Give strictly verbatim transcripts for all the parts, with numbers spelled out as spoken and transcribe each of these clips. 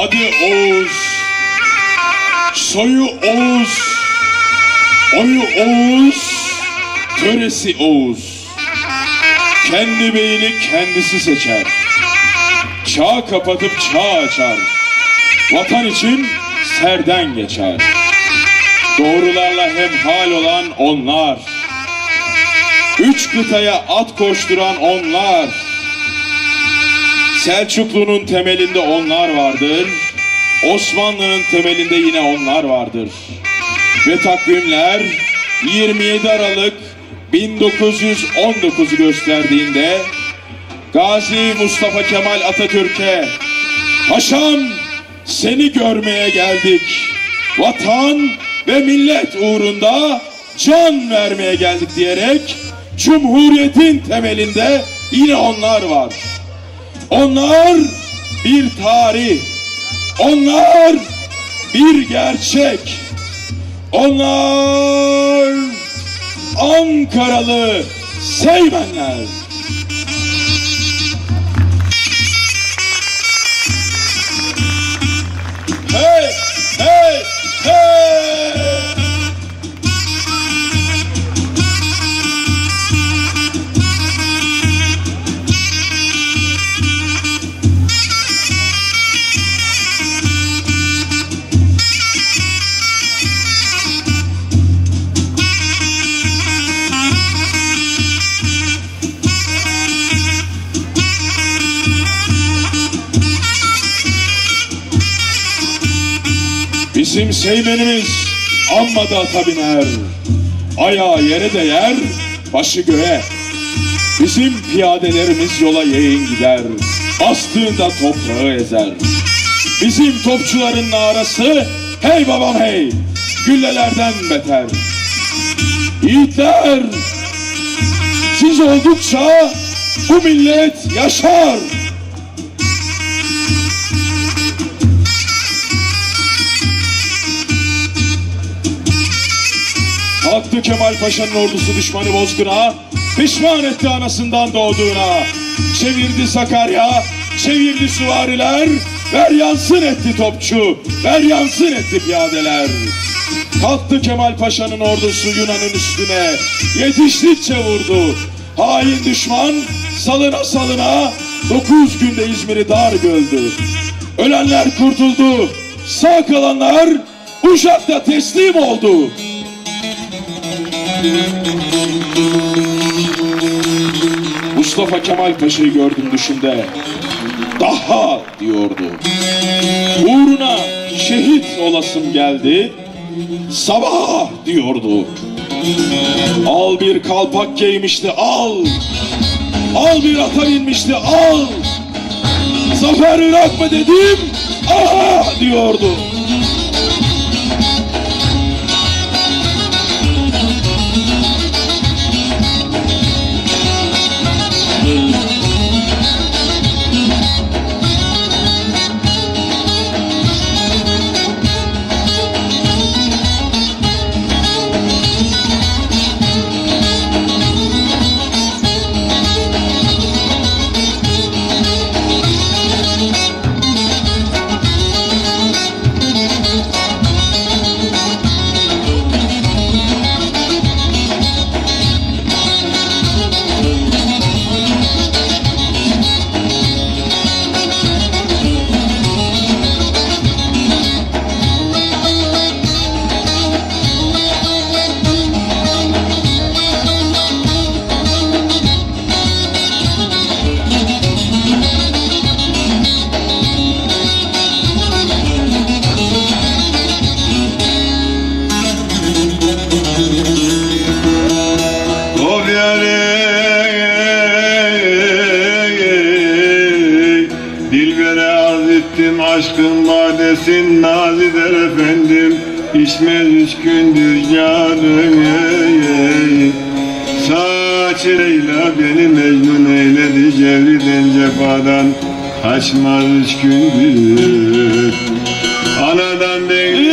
Adı Oğuz, soyu Oğuz, oyu Oğuz, töresi Oğuz. Kendi beyini kendisi seçer. Çağ kapatıp çağ açar. Vatan için serden geçer. Doğrularla hemhal olan onlar. Üç kıtaya at koşturan onlar. Selçuklu'nun temelinde onlar vardır. Osmanlı'nın temelinde yine onlar vardır. Ve takvimler yirmi yedi Aralık bin dokuz yüz on dokuz'u gösterdiğinde Gazi Mustafa Kemal Atatürk'e "Paşam, seni görmeye geldik. Vatan ve millet uğrunda can vermeye geldik" diyerek Cumhuriyet'in temelinde yine onlar var. Onlar bir tarih, onlar bir gerçek, onlar Ankaralı Seymenler. Hey, hey, hey! Bizim Seymenimiz amma da ata biner, ayağı yere değer, başı göğe. Bizim piyadelerimiz yola yeğin gider, bastığında toprağı ezer. Bizim topçuların narası "Hey babam hey!" güllelerden beter. Yiğitler, siz oldukça bu millet yaşar. Hakkı Kemal Paşa'nın ordusu düşmanı bozguna, pişman etti anasından doğduğuna. Çevirdi Sakarya, çevirdi süvariler, ver yansın etti topçu, ver yansın etti piyadeler. Kalktı Kemal Paşa'nın ordusu Yunan'ın üstüne, yetiştikçe vurdu. Hain düşman salına salına dokuz günde İzmir'i dar göldü. Ölenler kurtuldu, sağ kalanlar Uşak'ta teslim oldu. Mustafa Kemal Paşa'yı gördüm düşümde. Daha diyordu. Uğruna şehit olasım geldi. Sabah diyordu. Al bir kalpak giymişti, al. Al bir ata binmişti, al. Zafer Irak mı dedim, aha diyordu. Aşkın badesin nazider efendim, içmez üç gündür canım. Saç Leyla beni mecnun eyledi, cevriden cefadan kaçmaz üç gündür. Anadan beni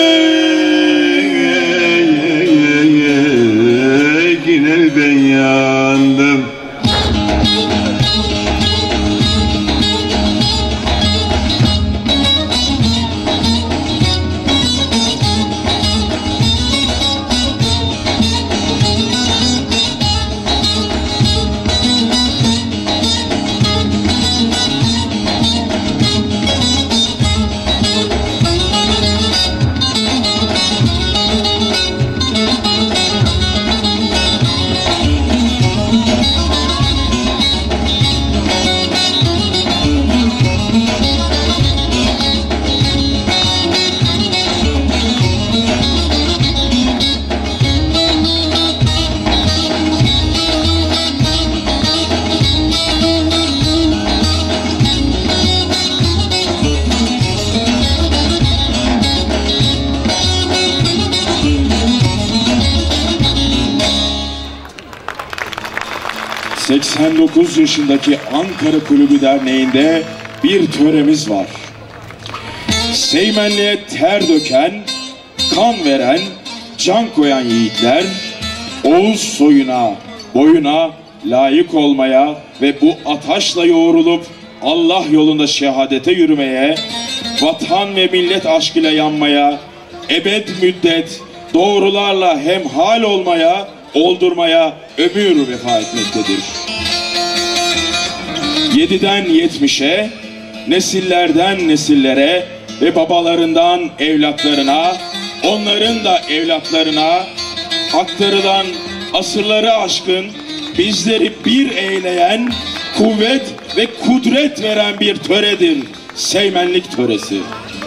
yine ben yandım. seksen dokuz yaşındaki Ankara Kulübü Derneği'nde bir töremiz var. Seymenli'ye ter döken, kan veren, can koyan yiğitler, Oğuz soyuna, boyuna layık olmaya ve bu ataşla yoğrulup Allah yolunda şehadete yürümeye, vatan ve millet aşkıyla yanmaya, ebed müddet doğrularla hemhal olmaya, oldurmaya ömür vefa etmektedir. Yediden yetmişe, nesillerden nesillere ve babalarından evlatlarına, onların da evlatlarına aktarılan asırları aşkın, bizleri bir eyleyen, kuvvet ve kudret veren bir töredir Seymenlik töresi.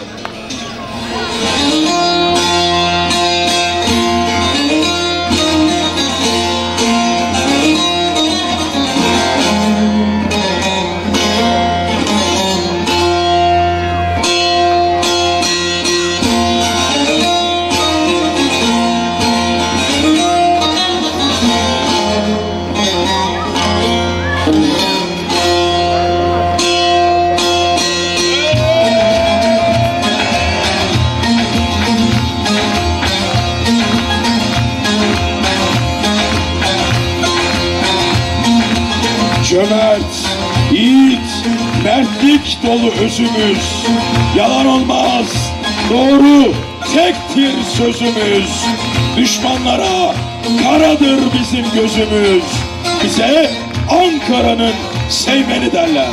Cömert, yiğit, mertlik dolu özümüz, yalan olmaz, doğru tektir sözümüz. Düşmanlara karadır bizim gözümüz, bize Ankara'nın Seymeni derler.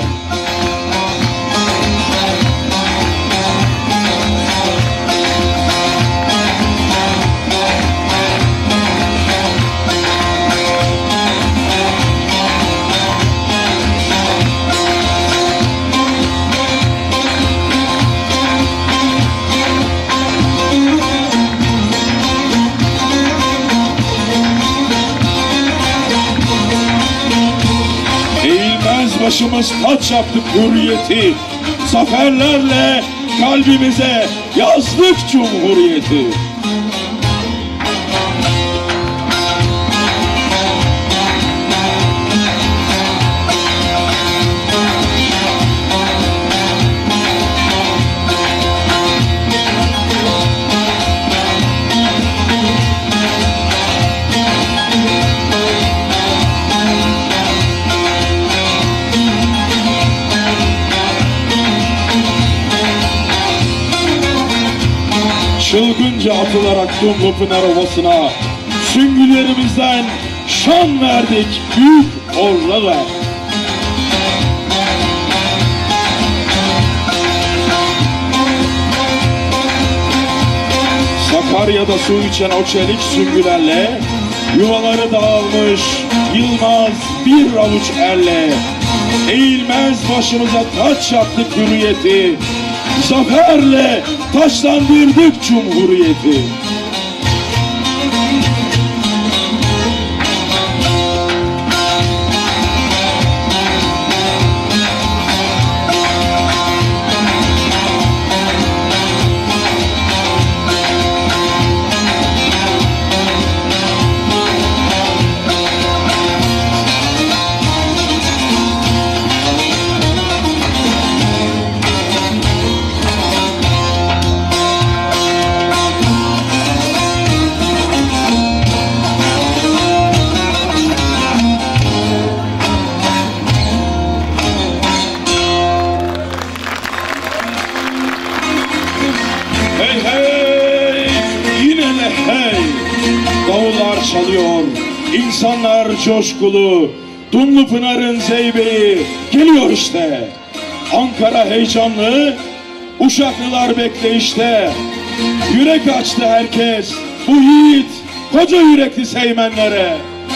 Başımız taç yaptık hürriyeti, zaferlerle kalbimize yazdık cumhuriyeti. Çılgınca atılarak Dumlupınar Ovası'na süngülerimizden şan verdik büyük orlalar. Sakarya'da su içen o çelik süngülerle yuvaları dağılmış yılmaz bir avuç erle, eğilmez başımıza taç yaptık hürriyeti, zaferle taşlandırdık cumhuriyeti. Hey hey, yine de hey, davullar çalıyor, insanlar coşkulu, Dumlupınar'ın zeybeği geliyor işte. Ankara heyecanlı, Uşaklılar bekleyişte, yürek açtı herkes bu yiğit, koca yürekli Seymenlere.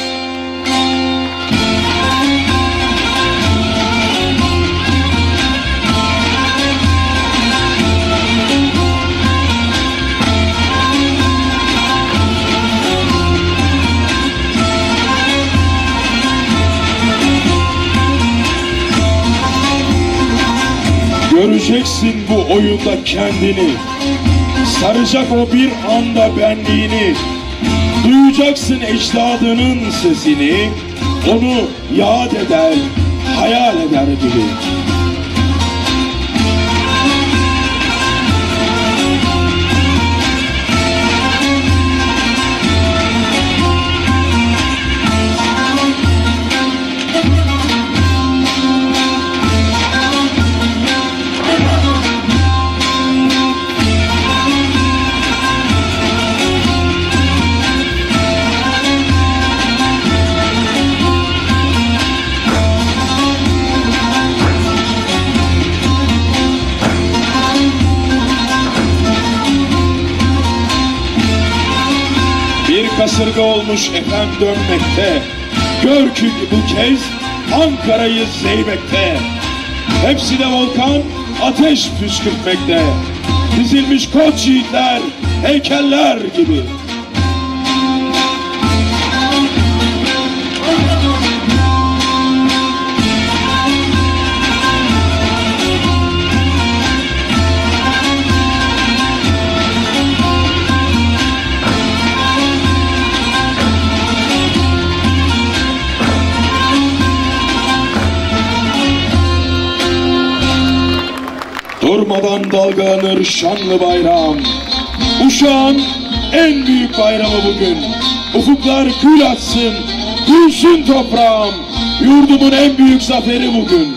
Göreceksin bu oyunda kendini, saracak o bir anda benliğini, duyacaksın ecdadının sesini, onu yad eder, hayal eder gibi. Kasırga olmuş efem dönmekte, gör ki bu kez Ankara'yı zeybekte. Hepsi de volkan ateş püskürtmekte, dizilmiş koç yiğitler heykeller gibi. Durmadan dalgalanır şanlı bayram. Uşağın en büyük bayramı bugün. Ufuklar gül açsın, gülsün toprağım. Yurdumun en büyük zaferi bugün.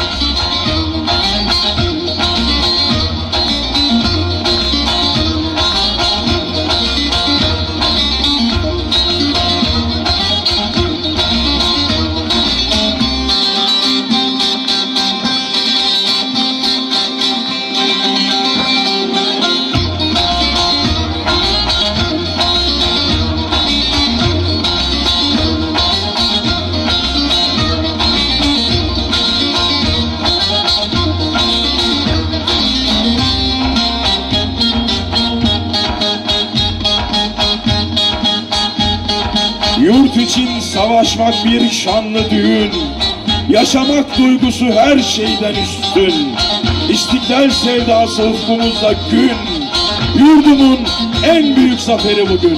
Yurt için savaşmak bir şanlı düğün, yaşamak duygusu her şeyden üstün. İstiklal sevdası ufkumuzda gün, yurdumun en büyük zaferi bugün.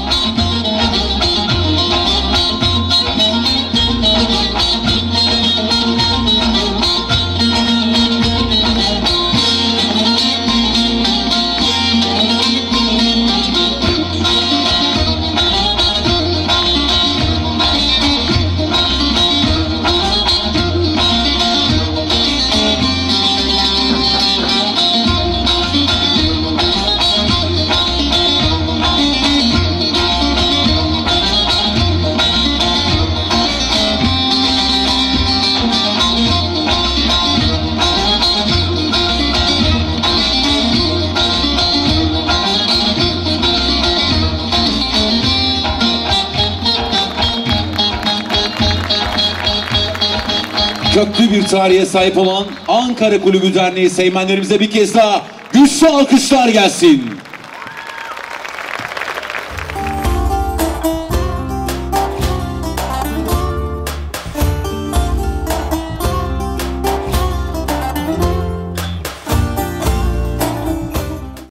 Köklü bir tarihe sahip olan Ankara Kulübü Derneği seymenlerimize bir kez daha güçlü alkışlar gelsin.